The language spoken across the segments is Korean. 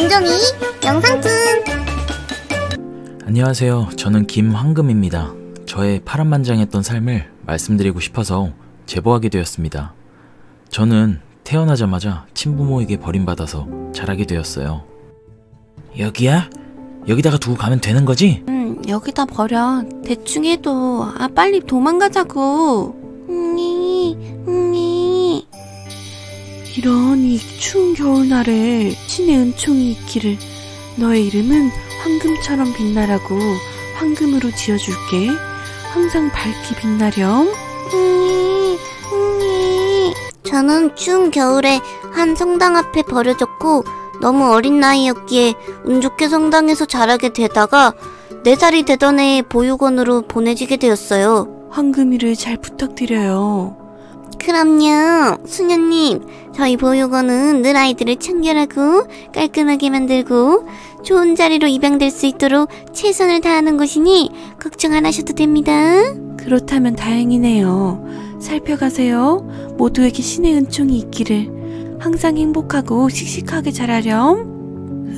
김종이 영상툰. 안녕하세요. 저는 김황금입니다. 저의 파란만장했던 삶을 말씀드리고 싶어서 제보하게 되었습니다. 저는 태어나자마자 친부모에게 버림받아서 자라게 되었어요. 여기야? 여기다가 두고 가면 되는 거지? 여기다 버려. 대충 해도. 빨리 도망가자고. 이런 이 추운 겨울날에 신의 은총이 있기를. 너의 이름은 황금처럼 빛나라고 황금으로 지어줄게. 항상 밝게 빛나렴. 저는 추운 겨울에 한 성당 앞에 버려졌고 너무 어린 나이였기에 운 좋게 성당에서 자라게 되다가 4살이 되던 해에 보육원으로 보내지게 되었어요. 황금이를 잘 부탁드려요. 그럼요. 수녀님, 저희 보육원은 늘 아이들을 청결하고 깔끔하게 만들고 좋은 자리로 입양될 수 있도록 최선을 다하는 곳이니 걱정 안 하셔도 됩니다. 그렇다면 다행이네요. 살펴가세요. 모두에게 신의 은총이 있기를. 항상 행복하고 씩씩하게 자라렴.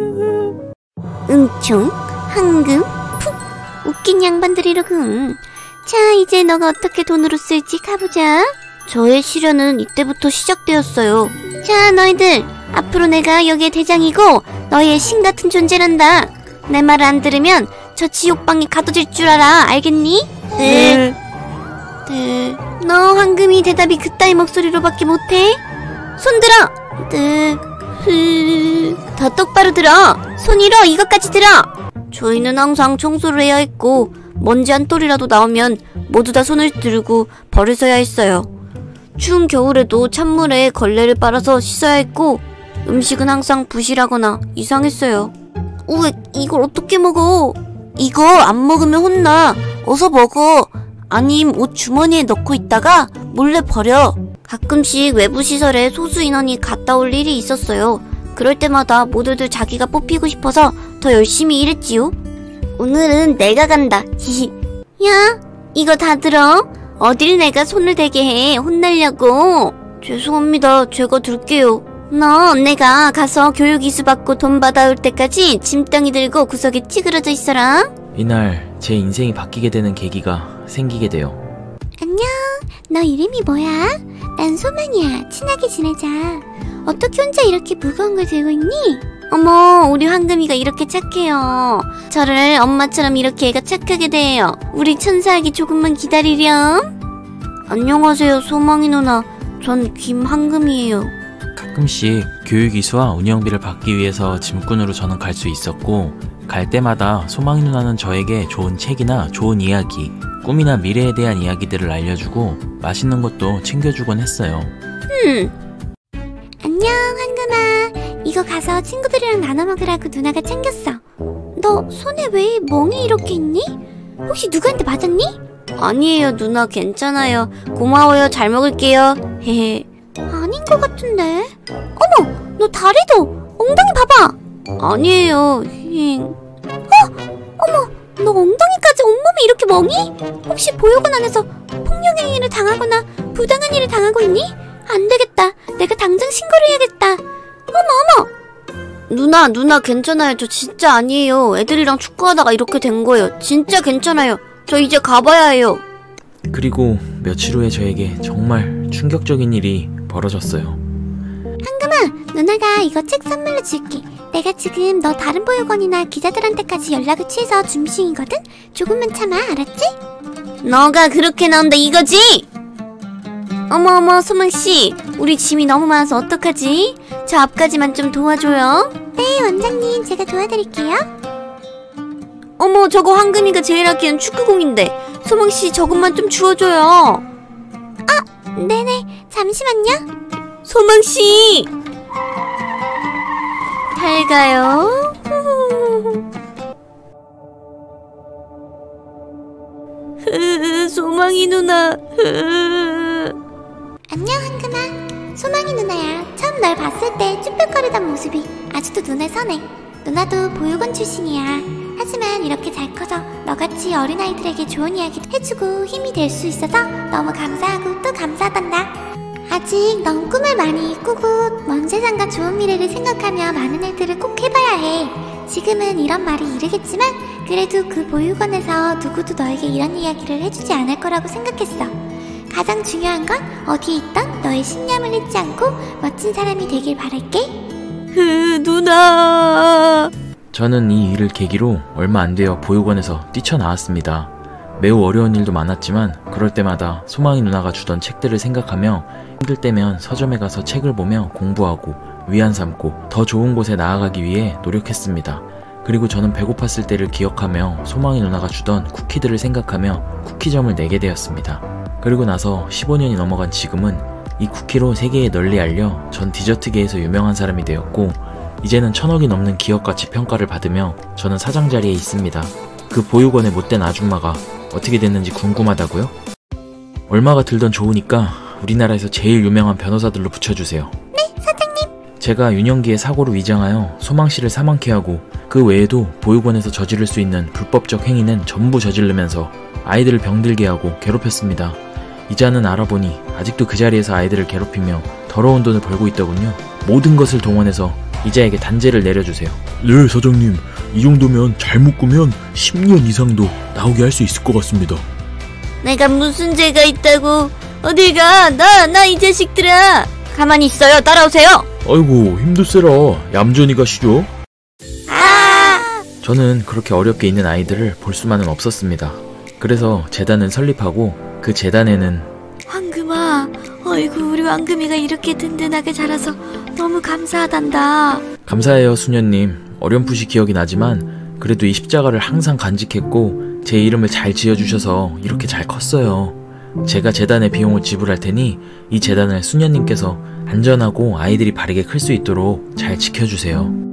은총, 황금, 푹 웃긴 양반들이로군. 자, 이제 너가 어떻게 돈으로 쓸지 가보자. 저의 시련은 이때부터 시작되었어요. 자, 너희들 앞으로 내가 여기의 대장이고 너희의 신 같은 존재란다. 내 말을 안 들으면 저 지옥방에 가둬질 줄 알아. 알겠니? 네. 너 황금이 대답이 그따위 목소리로밖에 못해? 손 들어. 더 똑바로 들어. 손 잃어. 이것까지 들어. 저희는 항상 청소를 해야 했고 먼지 한 톨이라도 나오면 모두 다 손을 들고 벌을 써야 했어요. 추운 겨울에도 찬물에 걸레를 빨아서 씻어야 했고 음식은 항상 부실하거나 이상했어요. 우엑, 이걸 어떻게 먹어? 이거 안 먹으면 혼나. 어서 먹어. 아님 옷 주머니에 넣고 있다가 몰래 버려. 가끔씩 외부 시설에 소수 인원이 갔다 올 일이 있었어요. 그럴 때마다 모두들 자기가 뽑히고 싶어서 더 열심히 일했지요. 오늘은 내가 간다. 히히. 야, 이거 다 들어. 어딜 내가 손을 대게 해. 혼내려고. 죄송합니다. 제가 들게요. 너 내가 가서 교육 이수 받고 돈 받아올 때까지 짐덩이 들고 구석에 찌그러져 있어라. 이날 제 인생이 바뀌게 되는 계기가 생기게 돼요. 안녕. 너 이름이 뭐야? 난 소망이야. 친하게 지내자. 어떻게 혼자 이렇게 무거운 걸 들고 있니? 어머, 우리 황금이가 이렇게 착해요. 저를 엄마처럼 이렇게 애가 착하게 돼요. 우리 천사하기 조금만 기다리렴. 안녕하세요, 소망이 누나. 전 김황금이에요. 가끔씩 교육이수와 운영비를 받기 위해서 짐꾼으로 저는 갈 수 있었고 갈 때마다 소망이 누나는 저에게 좋은 책이나 좋은 이야기, 꿈이나 미래에 대한 이야기들을 알려주고 맛있는 것도 챙겨주곤 했어요. 안녕, 황금아. 이거 가서 친구들이랑 나눠 먹으라고 누나가 챙겼어. 너 손에 왜 멍이 이렇게 있니? 혹시 누구한테 맞았니? 아니에요, 누나. 괜찮아요. 고마워요. 잘 먹을게요. 헤헤. 아닌 것 같은데. 어머, 너 다리도, 엉덩이 봐봐. 아니에요. 어머, 너 엉덩이까지 온몸이 이렇게 멍이? 혹시 보육원 안에서 폭력행위를 당하거나 부당한 일을 당하고 있니? 안 되겠다. 내가 당장 신고를 해야겠다. 어머. 누나 괜찮아요. 저 진짜 아니에요. 애들이랑 축구하다가 이렇게 된 거예요. 진짜 괜찮아요. 저 이제 가봐야 해요. 그리고 며칠 후에 저에게 정말 충격적인 일이 벌어졌어요. 황금아, 누나가 이거 책 선물로 줄게. 내가 지금 너 다른 보육원이나 기자들한테까지 연락을 취해서 준비 중이거든? 조금만 참아, 알았지? 너가 그렇게 나온다 이거지? 어머, 소망씨. 우리 짐이 너무 많아서 어떡하지? 저 앞까지만 좀 도와줘요. 네, 원장님. 제가 도와드릴게요. 어머, 저거 황금이가 제일 아끼는 축구공인데 소망씨 저것만 좀 주워줘요. 네네. 잠시만요. 소망씨. 잘 가요. 소망이 누나. 안녕, 황금아. 소망이 누나야. 처음 널 봤을 때 쭈뼛거리던 모습이 아직도 눈에 선해. 누나도 보육원 출신이야. 하지만 이렇게 잘 커서 너같이 어린아이들에게 좋은 이야기도 해주고 힘이 될 수 있어서 너무 감사하고 또 감사하단다. 아직 넌 꿈을 많이 꾸고 먼 세상과 좋은 미래를 생각하며 많은 일들을 꼭 해봐야 해. 지금은 이런 말이 이르겠지만 그래도 그 보육원에서 누구도 너에게 이런 이야기를 해주지 않을 거라고 생각했어. 가장 중요한 건 어디에 있던 너의 신념을 잊지 않고 멋진 사람이 되길 바랄게. 누나. 저는 이 일을 계기로 얼마 안 되어 보육원에서 뛰쳐나왔습니다. 매우 어려운 일도 많았지만 그럴 때마다 소망이 누나가 주던 책들을 생각하며 힘들 때면 서점에 가서 책을 보며 공부하고 위안 삼고 더 좋은 곳에 나아가기 위해 노력했습니다. 그리고 저는 배고팠을 때를 기억하며 소망이 누나가 주던 쿠키들을 생각하며 쿠키점을 내게 되었습니다. 그리고 나서 15년이 넘어간 지금은 이 쿠키로 세계에 널리 알려 전 디저트계에서 유명한 사람이 되었고 이제는 1000억이 넘는 기업가치 평가를 받으며 저는 사장 자리에 있습니다. 그 보육원의 못된 아줌마가 어떻게 됐는지 궁금하다고요? 얼마가 들던 좋으니까 우리나라에서 제일 유명한 변호사들로 붙여주세요. 네, 사장님. 제가 윤영기의 사고를 위장하여 소망씨를 사망케 하고 그 외에도 보육원에서 저지를 수 있는 불법적 행위는 전부 저지르면서 아이들을 병들게 하고 괴롭혔습니다. 이자는 알아보니 아직도 그 자리에서 아이들을 괴롭히며 더러운 돈을 벌고 있더군요. 모든 것을 동원해서 이자에게 단죄를 내려주세요. 네, 사장님. 이 정도면 잘 묶으면 10년 이상도 나오게 할 수 있을 것 같습니다. 내가 무슨 죄가 있다고. 어딜 가. 나 이 자식들아. 가만히 있어요. 따라오세요. 아이고, 힘드세라. 얌전히 가시죠. 저는 그렇게 어렵게 있는 아이들을 볼 수만은 없었습니다. 그래서 재단을 설립하고 그 재단에는 황금아, 어이구 우리 황금이가 이렇게 든든하게 자라서 너무 감사하단다. 감사해요 수녀님. 어렴풋이 기억이 나지만 그래도 이 십자가를 항상 간직했고 제 이름을 잘 지어주셔서 이렇게 잘 컸어요. 제가 재단의 비용을 지불할 테니 이 재단을 수녀님께서 안전하고 아이들이 바르게 클 수 있도록 잘 지켜주세요.